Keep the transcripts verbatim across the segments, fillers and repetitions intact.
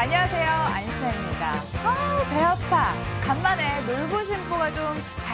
안녕하세요. 안신혜입니다. 아우, 배 아파. 간만에 놀부심보가 좀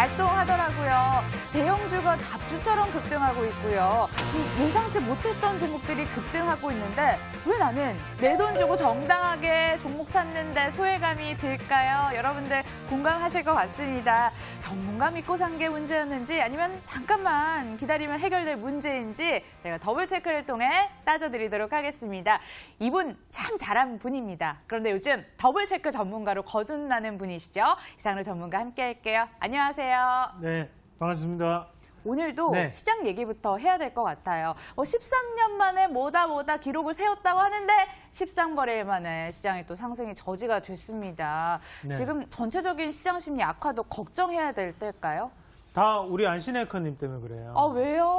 발동하더라고요. 대형주가 잡주처럼 급등하고 있고요. 예상치 못했던 종목들이 급등하고 있는데 왜 나는 내 돈 주고 정당하게 종목 샀는데 소외감이 들까요? 여러분들 공감하실 것 같습니다. 전문가 믿고 산 게 문제였는지 아니면 잠깐만 기다리면 해결될 문제인지 제가 더블 체크를 통해 따져드리도록 하겠습니다. 이분 참 잘하는 분입니다. 그런데 요즘 더블 체크 전문가로 거듭나는 분이시죠. 이상로 전문가 함께 할게요. 안녕하세요. 네, 반갑습니다. 오늘도 네. 시장 얘기부터 해야 될 것 같아요. 뭐 십삼 년 만에 뭐다 뭐다 기록을 세웠다고 하는데 십삼 거래일 만에 시장이 또 상승이 저지가 됐습니다. 네. 지금 전체적인 시장 심리 악화도 걱정해야 될 때일까요? 다 우리 안신 앵커님 때문에 그래요. 아,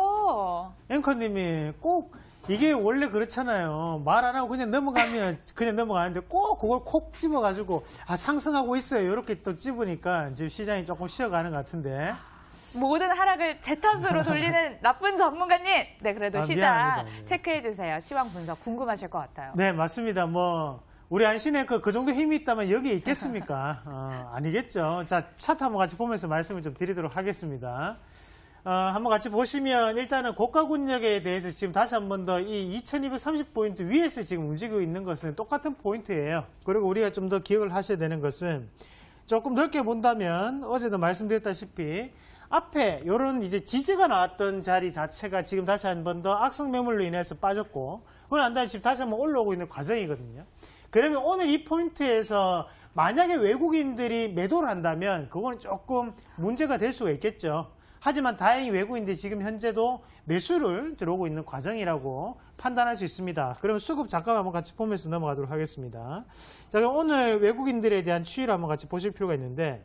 왜요? 앵커님이 꼭 이게 원래 그렇잖아요. 말 안 하고 그냥 넘어가면 그냥 넘어가는데 꼭 그걸 콕 집어가지고 아 상승하고 있어요. 이렇게 또 집으니까 지금 시장이 조금 쉬어가는 것 같은데. 모든 하락을 제 탓으로 돌리는 나쁜 전문가님. 네, 그래도 아, 시장 미안합니다. 체크해 주세요. 시황 분석 궁금하실 것 같아요. 네, 맞습니다. 뭐 우리 안신 앵커 그 정도 힘이 있다면 여기에 있겠습니까? 어, 아니겠죠. 자, 차트 한번 같이 보면서 말씀을 좀 드리도록 하겠습니다. 어, 한번 같이 보시면 일단은 고가군역에 대해서 지금 다시 한번 더 이 이천이백삼십 포인트 위에서 지금 움직이고 있는 것은 똑같은 포인트예요. 그리고 우리가 좀 더 기억을 하셔야 되는 것은 조금 넓게 본다면 어제도 말씀드렸다시피 앞에 이런 이제 지지가 나왔던 자리 자체가 지금 다시 한번 더 악성 매물로 인해서 빠졌고 그걸 안 다음에 지금 다시 한번 올라오고 있는 과정이거든요. 그러면 오늘 이 포인트에서 만약에 외국인들이 매도를 한다면 그거는 조금 문제가 될 수가 있겠죠. 하지만 다행히 외국인들이 지금 현재도 매수를 들어오고 있는 과정이라고 판단할 수 있습니다. 그러면 수급 잠깐 한번 같이 보면서 넘어가도록 하겠습니다. 자, 그럼 오늘 외국인들에 대한 추이를 한번 같이 보실 필요가 있는데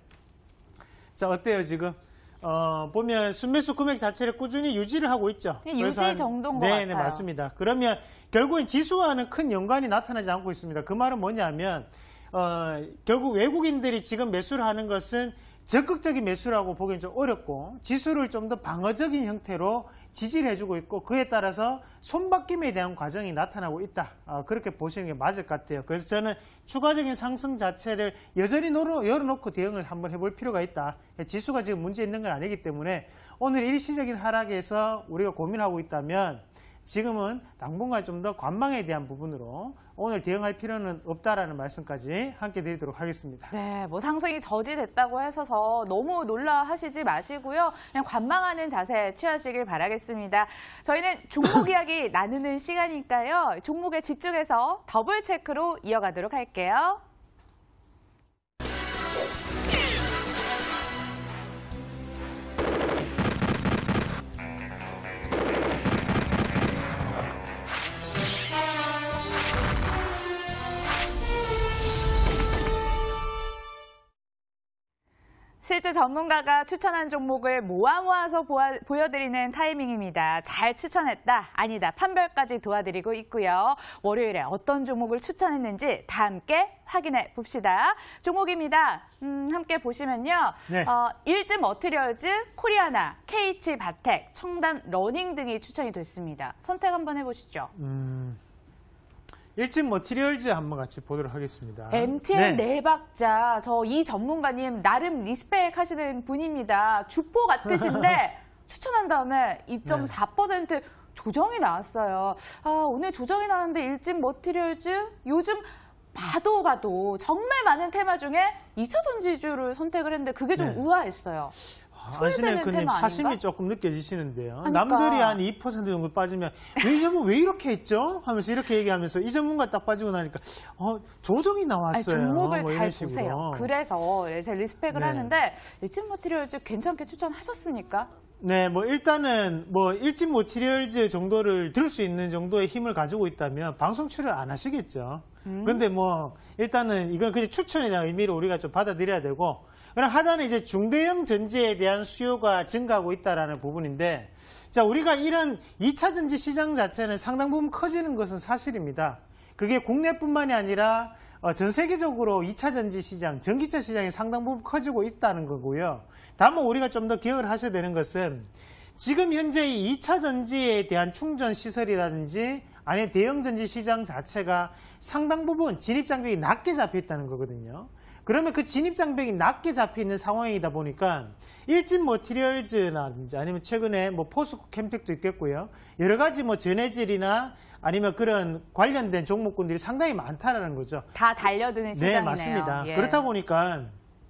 자, 어때요 지금? 어, 보면 순매수 금액 자체를 꾸준히 유지를 하고 있죠. 유지 한, 정도인 것 네, 같아요. 네, 맞습니다. 그러면 결국엔 지수와는 큰 연관이 나타나지 않고 있습니다. 그 말은 뭐냐면 어, 결국 외국인들이 지금 매수를 하는 것은 적극적인 매수라고 보기엔 좀 어렵고 지수를 좀 더 방어적인 형태로 지지를 해주고 있고 그에 따라서 손바뀜에 대한 과정이 나타나고 있다. 어, 그렇게 보시는 게 맞을 것 같아요. 그래서 저는 추가적인 상승 자체를 여전히 열어놓고 대응을 한번 해볼 필요가 있다. 지수가 지금 문제 있는 건 아니기 때문에 오늘 일시적인 하락에서 우리가 고민하고 있다면 지금은 당분간 좀 더 관망에 대한 부분으로 오늘 대응할 필요는 없다라는 말씀까지 함께 드리도록 하겠습니다. 네, 뭐 상승이 저지됐다고 하셔서 너무 놀라하시지 마시고요. 그냥 관망하는 자세 취하시길 바라겠습니다. 저희는 종목 이야기 나누는 시간이니까요. 종목에 집중해서 더블 체크로 이어가도록 할게요. 실제 전문가가 추천한 종목을 모아 모아서 보아, 보여드리는 타이밍입니다. 잘 추천했다, 아니다, 판별까지 도와드리고 있고요. 월요일에 어떤 종목을 추천했는지 다 함께 확인해 봅시다. 종목입니다. 음, 함께 보시면요. 네. 어, 일진 머티리얼즈, 코리아나, 케이치 바텍, 청담 러닝 등이 추천이 됐습니다. 선택 한번 해보시죠. 음... 일진 머티리얼즈 한번 같이 보도록 하겠습니다. 엠티엘 네. 네 박자. 저 이 전문가님 나름 리스펙 하시는 분입니다. 주포 같으신데 추천한 다음에 이 점 사 퍼센트 네. 조정이 나왔어요. 아, 오늘 조정이 나왔는데 일진 머티리얼즈 요즘 봐도 봐도 정말 많은 테마 중에 이 차 전지주를 선택을 했는데 그게 좀 네. 의아했어요. 안신혜 그님 사심이 조금 느껴지시는데요. 그러니까. 남들이 한 이 퍼센트 정도 빠지면 왜 이 전문 왜 이렇게 했죠? 하면서 이렇게 얘기하면서 이 전문가 딱 빠지고 나니까 어, 조정이 나왔어요. 아니, 종목을 뭐 잘 식으로. 보세요. 그래서 제 리스펙을 네. 하는데 일진 머티리얼즈 괜찮게 추천하셨습니까? 네, 뭐 일단은 뭐 일진 머티리얼즈 정도를 들을 수 있는 정도의 힘을 가지고 있다면 방송 출연 안 하시겠죠. 음. 근데 뭐 일단은 이건 그냥 추천에 대한 의미로 우리가 좀 받아들여야 되고 그럼 하단에 이제 중대형 전지에 대한 수요가 증가하고 있다라는 부분인데 자, 우리가 이런 이 차 전지 시장 자체는 상당 부분 커지는 것은 사실입니다. 그게 국내뿐만이 아니라 어, 전 세계적으로 이 차 전지 시장, 전기차 시장이 상당 부분 커지고 있다는 거고요. 다만 우리가 좀 더 기억을 하셔야 되는 것은 지금 현재 이 이 차 전지에 대한 충전 시설이라든지 아니면 대형 전지 시장 자체가 상당 부분 진입 장벽이 낮게 잡혀 있다는 거거든요. 그러면 그 진입 장벽이 낮게 잡혀 있는 상황이다 보니까 일진 머티리얼즈라든지 아니면 최근에 뭐 포스코 캠텍도 있겠고요. 여러 가지 뭐 전해질이나 아니면 그런 관련된 종목군들이 상당히 많다라는 거죠. 다 달려드는 시장이네요. 네, 맞습니다. 예. 그렇다 보니까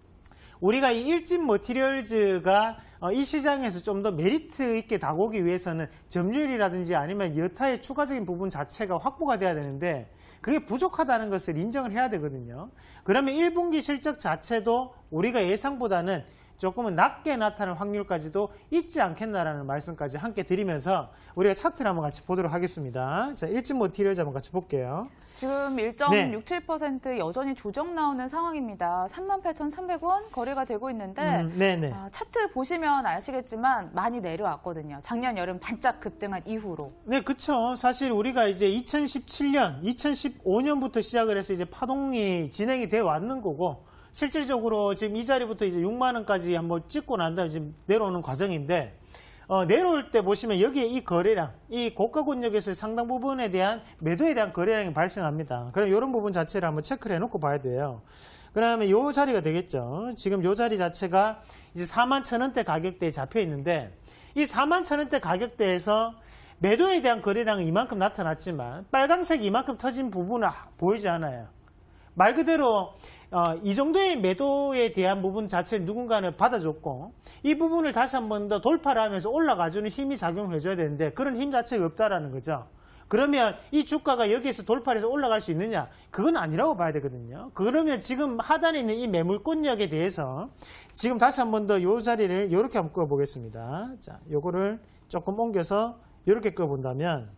우리가 이 일진 머티리얼즈가 어, 이 시장에서 좀 더 메리트 있게 다가오기 위해서는 점유율이라든지 아니면 여타의 추가적인 부분 자체가 확보가 돼야 되는데 그게 부족하다는 것을 인정을 해야 되거든요. 그러면 일 분기 실적 자체도 우리가 예상보다는 조금은 낮게 나타날 확률까지도 있지 않겠나라는 말씀까지 함께 드리면서 우리가 차트를 한번 같이 보도록 하겠습니다. 자, 일진 머티리얼즈 한번 같이 볼게요. 지금 일 점 육칠 퍼센트 네. 여전히 조정 나오는 상황입니다. 삼만 팔천삼백 원 거래가 되고 있는데 음, 네네. 아, 차트 보시면 아시겠지만 많이 내려왔거든요. 작년 여름 반짝 급등한 이후로. 네, 그렇죠. 사실 우리가 이제 이천십칠 년, 이천십오 년부터 시작을 해서 이제 파동이 진행이 돼 왔는 거고 실질적으로 지금 이 자리부터 이제 육만 원까지 한번 찍고 난 다음에 지금 내려오는 과정인데 어, 내려올 때 보시면 여기에 이 거래량, 이 고가 권역에서 상당 부분에 대한 매도에 대한 거래량이 발생합니다. 그럼 이런 부분 자체를 한번 체크를 해놓고 봐야 돼요. 그러면 이 자리가 되겠죠. 지금 이 자리 자체가 이제 사만 천 원대 가격대에 잡혀 있는데 이 사만 천 원대 가격대에서 매도에 대한 거래량은 이만큼 나타났지만 빨강색이 이만큼 터진 부분은 보이지 않아요. 말 그대로 어, 이 정도의 매도에 대한 부분 자체는 누군가는 받아줬고 이 부분을 다시 한 번 더 돌파를 하면서 올라가주는 힘이 작용을 해줘야 되는데 그런 힘 자체가 없다라는 거죠. 그러면 이 주가가 여기에서 돌파해서 올라갈 수 있느냐? 그건 아니라고 봐야 되거든요. 그러면 지금 하단에 있는 이 매물권역에 대해서 지금 다시 한 번 더 이 자리를 이렇게 한번 꺼보겠습니다. 자, 요거를 조금 옮겨서 이렇게 꺼본다면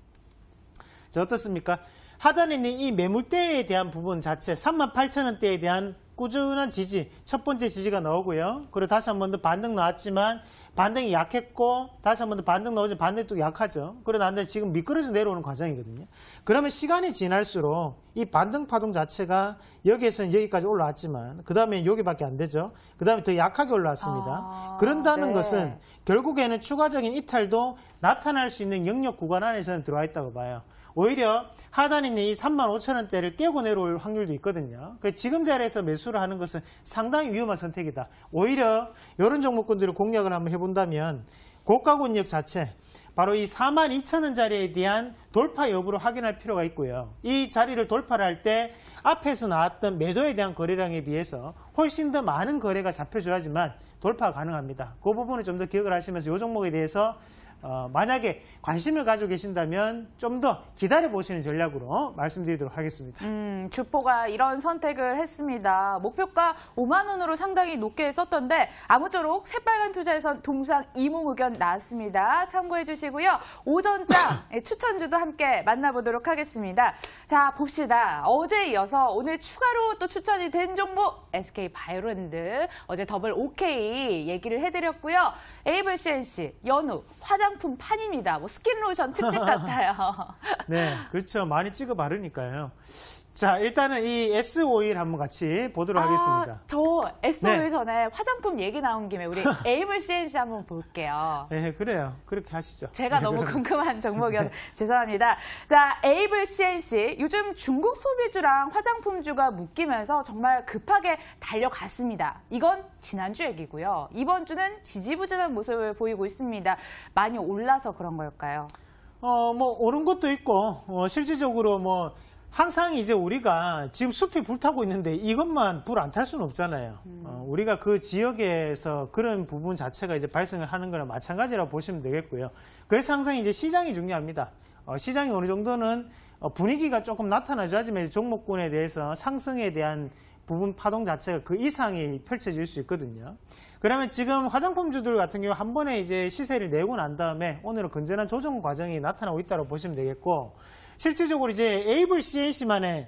자, 어떻습니까? 하단에 있는 이 매물대에 대한 부분 자체 삼만 팔천 원대에 대한 꾸준한 지지, 첫 번째 지지가 나오고요. 그리고 다시 한 번 더 반등 나왔지만 반등이 약했고 다시 한 번 더 반등 나오지만 반등이 또 약하죠. 그러고 난 다음에 지금 미끄러져 내려오는 과정이거든요. 그러면 시간이 지날수록 이 반등 파동 자체가 여기에서는 여기까지 올라왔지만 그 다음에 여기밖에 안 되죠. 그 다음에 더 약하게 올라왔습니다. 아, 그런다는 네. 것은 결국에는 추가적인 이탈도 나타날 수 있는 영역 구간 안에서는 들어와 있다고 봐요. 오히려 하단에 있는 이 삼만 오천 원대를 깨고 내려올 확률도 있거든요. 지금 자리에서 매수를 하는 것은 상당히 위험한 선택이다. 오히려 이런 종목군들을 공략을 한번 해본다면 고가 권역 자체 바로 이 사만 이천 원짜리에 대한 돌파 여부를 확인할 필요가 있고요. 이 자리를 돌파를 할 때 앞에서 나왔던 매도에 대한 거래량에 비해서 훨씬 더 많은 거래가 잡혀줘야지만 돌파가 가능합니다. 그 부분을 좀 더 기억을 하시면서 이 종목에 대해서 어, 만약에 관심을 가지고 계신다면 좀 더 기다려보시는 전략으로 말씀드리도록 하겠습니다. 음, 주포가 이런 선택을 했습니다. 목표가 오만 원으로 상당히 높게 썼던데 아무쪼록 새빨간 투자에선 동상 이몽 의견 나왔습니다. 참고해 주시고요. 오전장 추천주도 함께 만나보도록 하겠습니다. 자, 봅시다. 어제에 이어서 오늘 추가로 또 추천이 된 종목 에스케이바이오랜드 어제 더블 오케이 얘기를 해드렸고요. 에이블 씨엔씨, 연우, 화장품 판입니다. 뭐 스킨로션 특집 같아요. 네, 그렇죠. 많이 찍어 바르니까요. 자, 일단은 이 에스오일 한번 같이 보도록 아, 하겠습니다. 저 에스오일 네. 전에 화장품 얘기 나온 김에 우리 에이블 씨엔씨 한번 볼게요. 네, 그래요. 그렇게 하시죠. 제가 네, 너무 그러면. 궁금한 종목이어서 죄송합니다. 자, 에이블 씨엔씨 요즘 중국 소비주랑 화장품주가 묶이면서 정말 급하게 달려갔습니다. 이건 지난주 얘기고요. 이번 주는 지지부진한 모습을 보이고 있습니다. 많이 올라서 그런 걸까요? 어, 뭐 오른 것도 있고 어, 실질적으로 뭐 항상 이제 우리가 지금 숲이 불타고 있는데 이것만 불 안 탈 수는 없잖아요. 음. 어, 우리가 그 지역에서 그런 부분 자체가 이제 발생을 하는 거랑 마찬가지라고 보시면 되겠고요. 그래서 항상 이제 시장이 중요합니다. 어, 시장이 어느 정도는 어, 분위기가 조금 나타나줘야지만 종목군에 대해서 상승에 대한 부분 파동 자체가 그 이상이 펼쳐질 수 있거든요. 그러면 지금 화장품주들 같은 경우 한 번에 이제 시세를 내고 난 다음에 오늘은 건전한 조정 과정이 나타나고 있다고 보시면 되겠고, 실질적으로 이제 에이블 씨엔씨만의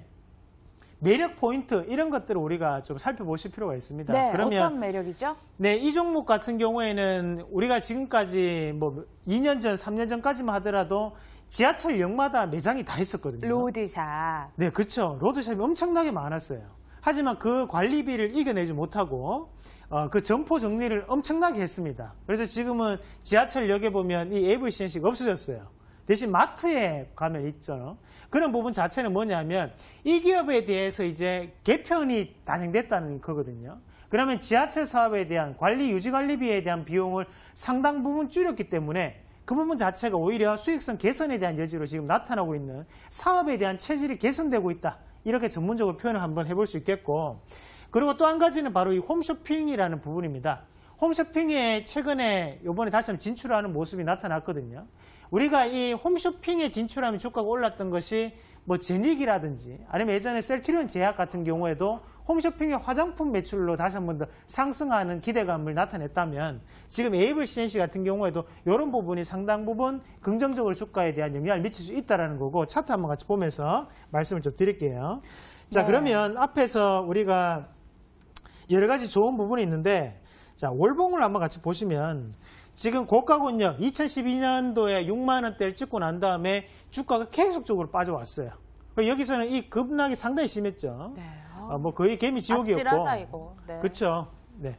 매력 포인트 이런 것들을 우리가 좀 살펴보실 필요가 있습니다. 네, 그러면 어떤 매력이죠? 네, 이 종목 같은 경우에는 우리가 지금까지 뭐 이 년 전, 삼 년 전까지만 하더라도 지하철역마다 매장이 다 있었거든요. 로드샵. 네, 그렇죠. 로드샵이 엄청나게 많았어요. 하지만 그 관리비를 이겨내지 못하고 어, 그 점포 정리를 엄청나게 했습니다. 그래서 지금은 지하철역에 보면 이 에이블씨엔씨가 없어졌어요. 대신 마트에 가면 있죠. 그런 부분 자체는 뭐냐면 이 기업에 대해서 이제 개편이 단행됐다는 거거든요. 그러면 지하철 사업에 대한 관리, 유지관리비에 대한 비용을 상당 부분 줄였기 때문에 그 부분 자체가 오히려 수익성 개선에 대한 여지로 지금 나타나고 있는 사업에 대한 체질이 개선되고 있다. 이렇게 전문적으로 표현을 한번 해볼 수 있겠고, 그리고 또 한 가지는 바로 이 홈쇼핑이라는 부분입니다. 홈쇼핑에 최근에 이번에 다시 한번 진출하는 모습이 나타났거든요. 우리가 이 홈쇼핑에 진출하면 주가가 올랐던 것이 뭐 제닉이라든지 아니면 예전에 셀트리온 제약 같은 경우에도 홈쇼핑의 화장품 매출로 다시 한번 더 상승하는 기대감을 나타냈다면 지금 에이블씨엔씨 같은 경우에도 이런 부분이 상당 부분 긍정적으로 주가에 대한 영향을 미칠 수 있다는 거고, 차트 한번 같이 보면서 말씀을 좀 드릴게요. 자, 네. 그러면 앞에서 우리가 여러 가지 좋은 부분이 있는데, 자, 월봉을 한번 같이 보시면 지금 고가군역 이천십이 년도에 육만 원대를 찍고 난 다음에 주가가 계속적으로 빠져왔어요. 여기서는 이 급락이 상당히 심했죠. 네. 어, 뭐 거의 개미 지옥이었고. 아찔하다, 이거. 네. 그렇죠. 네.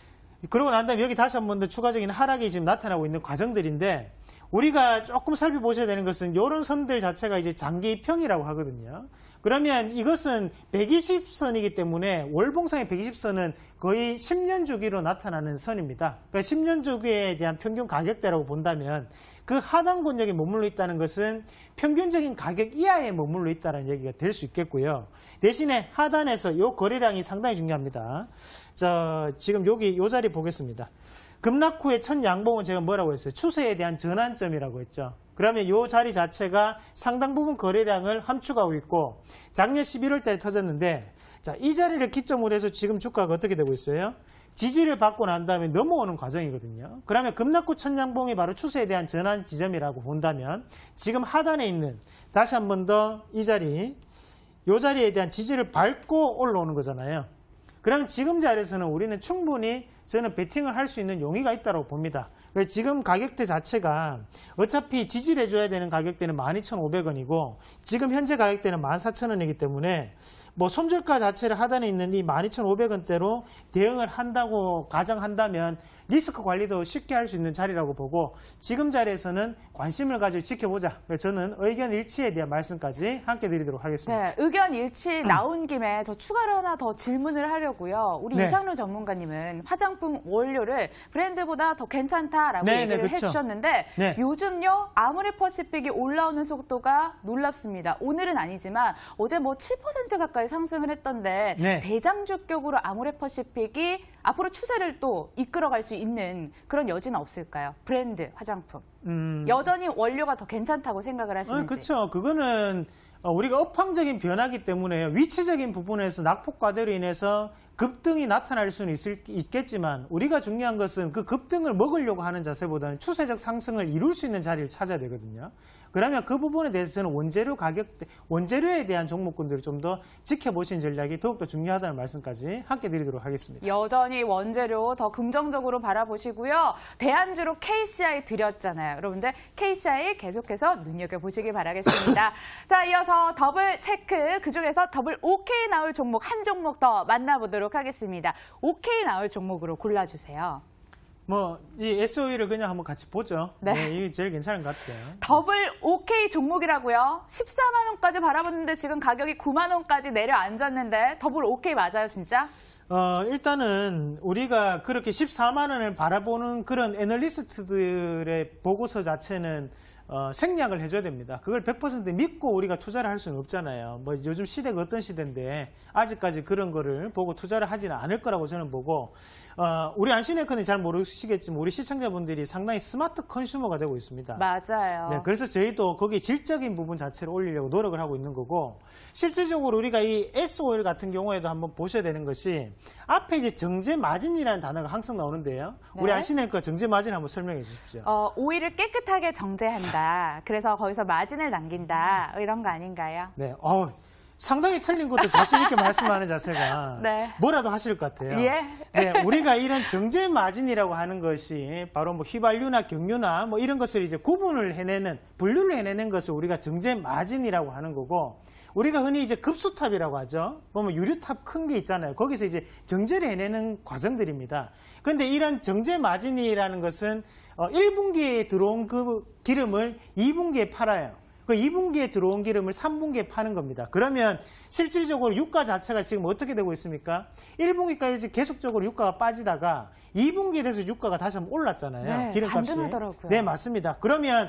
그러고 난 다음에 여기 다시 한 번 더 추가적인 하락이 지금 나타나고 있는 과정들인데, 우리가 조금 살펴보셔야 되는 것은 이런 선들 자체가 이제 장기평이라고 하거든요. 그러면 이것은 백이십 선이기 때문에 월봉상의 백이십 선은 거의 십 년 주기로 나타나는 선입니다. 그러니까 십 년 주기에 대한 평균 가격대라고 본다면 그 하단 권역에 머물러 있다는 것은 평균적인 가격 이하에 머물러 있다는 얘기가 될 수 있겠고요. 대신에 하단에서 이 거래량이 상당히 중요합니다. 자, 지금 여기 이 자리 보겠습니다. 급락 후의 첫 양봉은 제가 뭐라고 했어요? 추세에 대한 전환점이라고 했죠. 그러면 이 자리 자체가 상당 부분 거래량을 함축하고 있고, 작년 십일월 달에 터졌는데, 자, 이 자리를 기점으로 해서 지금 주가가 어떻게 되고 있어요? 지지를 받고 난 다음에 넘어오는 과정이거든요. 그러면 급락 후 첫 양봉이 바로 추세에 대한 전환 지점이라고 본다면 지금 하단에 있는, 다시 한 번 더 이 자리, 이 자리에 대한 지지를 밟고 올라오는 거잖아요. 그럼 지금 자리에서는 우리는 충분히 저는 베팅을 할 수 있는 용의가 있다고 봅니다. 지금 가격대 자체가 어차피 지지를 해줘야 되는 가격대는 만 이천오백 원이고 지금 현재 가격대는 만 사천 원이기 때문에 뭐 손절가 자체를 하단에 있는 이 만 이천오백 원대로 대응을 한다고 가정한다면 리스크 관리도 쉽게 할 수 있는 자리라고 보고, 지금 자리에서는 관심을 가지고 지켜보자. 그래서 저는 의견 일치에 대한 말씀까지 함께 드리도록 하겠습니다. 네, 의견 일치 나온 김에 저 추가로 하나 더 질문을 하려고요. 우리 네. 이상로 전문가님은 화장품 원료를 브랜드보다 더 괜찮다라고 네, 얘기를 네, 그렇죠. 해주셨는데 네. 요즘요 아모레퍼시픽이 올라오는 속도가 놀랍습니다. 오늘은 아니지만 어제 뭐 칠 퍼센트 가까이 상승을 했던데 네. 대장주격으로 아모레퍼시픽이 앞으로 추세를 또 이끌어갈 수 있는 그런 여지는 없을까요? 브랜드 화장품. 음, 여전히 원료가 더 괜찮다고 생각을 하시는지. 어, 그렇죠. 그거는 우리가 업황적인 변화기 때문에 위치적인 부분에서 낙폭과대로 인해서 급등이 나타날 수는 있을, 있겠지만 우리가 중요한 것은 그 급등을 먹으려고 하는 자세보다는 추세적 상승을 이룰 수 있는 자리를 찾아야 되거든요. 그러면 그 부분에 대해서는 원재료 가격, 원재료에 대한 종목군들을 좀 더 지켜보신 전략이 더욱더 중요하다는 말씀까지 함께 드리도록 하겠습니다. 여전히 원재료 더 긍정적으로 바라보시고요. 대안주로 케이씨아이 드렸잖아요. 여러분들 케이씨아이 계속해서 눈여겨보시길 바라겠습니다. 자, 이어서 더블 체크, 그중에서 더블 오케이 나올 종목 한 종목 더 만나보도록 하겠습니다. 오케이 나올 종목으로 골라주세요. 뭐, 이 에스오이를 그냥 한번 같이 보죠. 네. 네, 이게 제일 괜찮은 것 같아요. 더블 오케이 종목이라고요. 십사만 원까지 바라봤는데 지금 가격이 구만 원까지 내려앉았는데 더블 오케이 맞아요, 진짜? 어, 일단은 우리가 그렇게 십사만 원을 바라보는 그런 애널리스트들의 보고서 자체는 어, 생략을 해줘야 됩니다. 그걸 백 퍼센트 믿고 우리가 투자를 할 수는 없잖아요. 뭐 요즘 시대가 어떤 시대인데 아직까지 그런 거를 보고 투자를 하지는 않을 거라고 저는 보고, 어, 우리 안시네크는 잘 모르시겠지만 우리 시청자분들이 상당히 스마트 컨슈머가 되고 있습니다. 맞아요. 네, 그래서 저희도 거기 질적인 부분 자체를 올리려고 노력을 하고 있는 거고, 실질적으로 우리가 이 에스오일 같은 경우에도 한번 보셔야 되는 것이 앞에 이제 정제 마진이라는 단어가 항상 나오는데요. 네. 우리 안시네크 정제 마진 한번 설명해 주십시오. 어, 오일을 깨끗하게 정제한다. 그래서 거기서 마진을 남긴다. 이런 거 아닌가요? 네, 어, 상당히 틀린 것도 자신 있게 말씀하는 자세가 네. 뭐라도 하실 것 같아요. 예. 네, 우리가 이런 정제 마진이라고 하는 것이 바로 뭐 휘발유나 경유나 뭐 이런 것을 이제 구분을 해내는, 분류를 해내는 것을 우리가 정제 마진이라고 하는 거고, 우리가 흔히 이제 급수탑이라고 하죠. 보면 유류탑 큰 게 있잖아요. 거기서 이제 정제를 해내는 과정들입니다. 그런데 이런 정제 마진이라는 것은 어, 일 분기에 들어온 그 기름을 이 분기에 팔아요. 그 이 분기에 들어온 기름을 삼 분기에 파는 겁니다. 그러면 실질적으로 유가 자체가 지금 어떻게 되고 있습니까? 일 분기까지 계속적으로 유가가 빠지다가 이 분기에 돼서 유가가 다시 한번 올랐잖아요. 네, 기름값이. 반등하더라고요. 네, 맞습니다. 그러면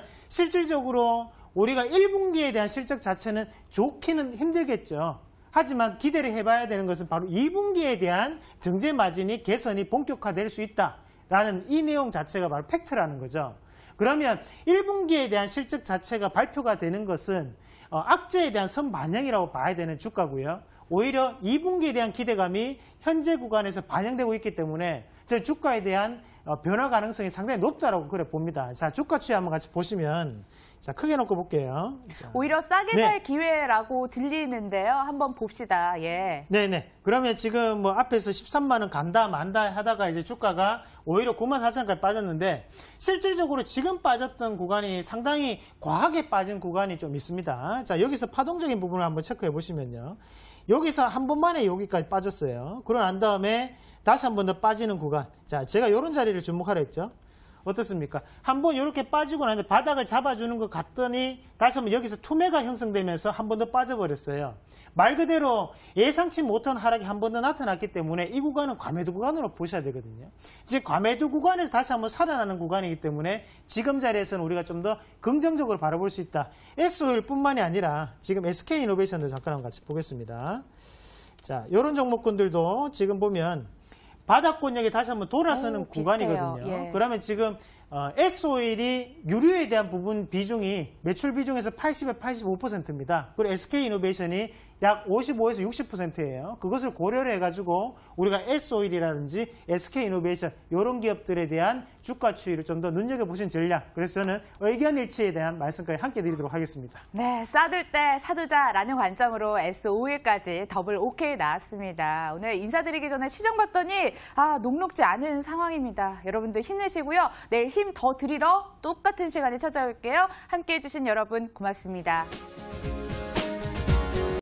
실질적으로 우리가 일 분기에 대한 실적 자체는 좋기는 힘들겠죠. 하지만 기대를 해봐야 되는 것은 바로 이 분기에 대한 정제 마진이 개선이 본격화될 수 있다라는 이 내용 자체가 바로 팩트라는 거죠. 그러면 일 분기에 대한 실적 자체가 발표가 되는 것은 어, 악재에 대한 선반영이라고 봐야 되는 주가고요. 오히려 이 분기에 대한 기대감이 현재 구간에서 반영되고 있기 때문에 저 주가에 대한 어, 변화 가능성이 상당히 높다라고 그래 봅니다. 자, 주가 추이 한번 같이 보시면, 자, 크게 놓고 볼게요. 자. 오히려 싸게 네. 살 기회라고 들리는데요. 한번 봅시다. 예. 네네. 그러면 지금 뭐 앞에서 십삼만 원 간다 만다 하다가 이제 주가가 오히려 구만 사천 원까지 빠졌는데, 실질적으로 지금 빠졌던 구간이 상당히 과하게 빠진 구간이 좀 있습니다. 자, 여기서 파동적인 부분을 한번 체크해 보시면요. 여기서 한 번만에 여기까지 빠졌어요. 그러고 난 다음에 다시 한 번 더 빠지는 구간. 자, 제가 이런 자리를 주목하라 했죠. 어떻습니까? 한 번 이렇게 빠지고 나는데 바닥을 잡아주는 것 같더니 다시 한번 여기서 투매가 형성되면서 한 번 더 빠져버렸어요. 말 그대로 예상치 못한 하락이 한 번 더 나타났기 때문에 이 구간은 과매도 구간으로 보셔야 되거든요. 지금 과매도 구간에서 다시 한번 살아나는 구간이기 때문에 지금 자리에서는 우리가 좀 더 긍정적으로 바라볼 수 있다. 에스오일뿐만이 아니라 지금 에스케이이노베이션도 잠깐 한번 같이 보겠습니다. 자, 이런 종목군들도 지금 보면 바닥권역에 다시 한번 돌아서는 오, 구간이거든요. 비슷해요. 예. 그러면 지금 어, 에스오일이 유류에 대한 부분 비중이 매출 비중에서 팔십에 팔십오 퍼센트입니다. 그리고 에스케이이노베이션이 약 오십오에서 육십 퍼센트예요. 그것을 고려를 해가지고 우리가 에스오일이라든지 에스케이이노베이션 이런 기업들에 대한 주가 추이를 좀 더 눈여겨보신 전략. 그래서 저는 의견 일치에 대한 말씀까지 함께 드리도록 하겠습니다. 네, 싸들 때 사두자라는 관점으로 에스오일까지 더블 오케이 나왔습니다. 오늘 인사드리기 전에 시장 봤더니 아 녹록지 않은 상황입니다. 여러분들 힘내시고요. 내일 힘 더 드리러 똑같은 시간에 찾아올게요. 함께해 주신 여러분 고맙습니다.